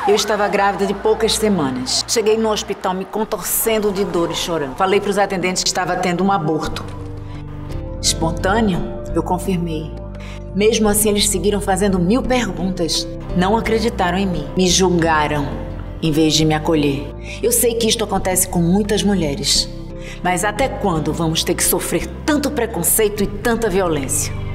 Eu estava grávida de poucas semanas. Cheguei no hospital me contorcendo de dor e chorando. Falei para os atendentes que estava tendo um aborto. Espontâneo, eu confirmei. Mesmo assim, eles seguiram fazendo 1000 perguntas. Não acreditaram em mim. Me julgaram, em vez de me acolher. Eu sei que isto acontece com muitas mulheres. Mas até quando vamos ter que sofrer tanto preconceito e tanta violência?